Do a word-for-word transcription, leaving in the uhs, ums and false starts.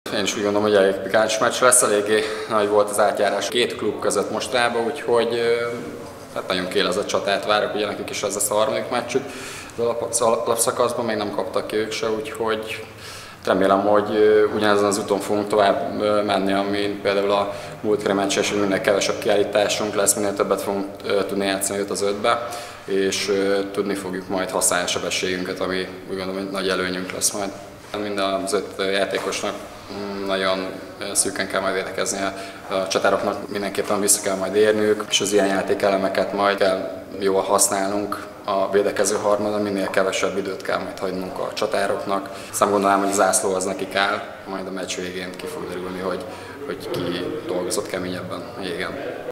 Én is úgy gondolom, hogy elég pikáns meccs lesz, eléggé nagy volt az átjárás két klub között mostában, úgyhogy hát nagyon kélezett csatát várok, ugye nekik is ez lesz a harmadik meccsük az alapszakaszban, még nem kaptak ki ők se, úgyhogy remélem, hogy ugyanezen az úton fogunk tovább menni, ami például a múltkori meccsen, hogy minél kevesebb kiállításunk lesz, minél többet fogunk tudni játszani öt az ötbe, és tudni fogjuk majd használni a sebességünket, ami úgy gondolom, hogy nagy előnyünk lesz majd. Mind az öt játékosnak nagyon szűken kell majd védekezni, a csatároknak mindenképpen vissza kell majd érniük, és az ilyen játékelemeket majd kell jól használnunk a védekező harmadon, minél kevesebb időt kell majd hagynunk a csatároknak. Aztán gondolom, hogy az zászló az nekik áll, majd a meccs végén ki fog derülni, hogy, hogy ki dolgozott keményebben a jégen.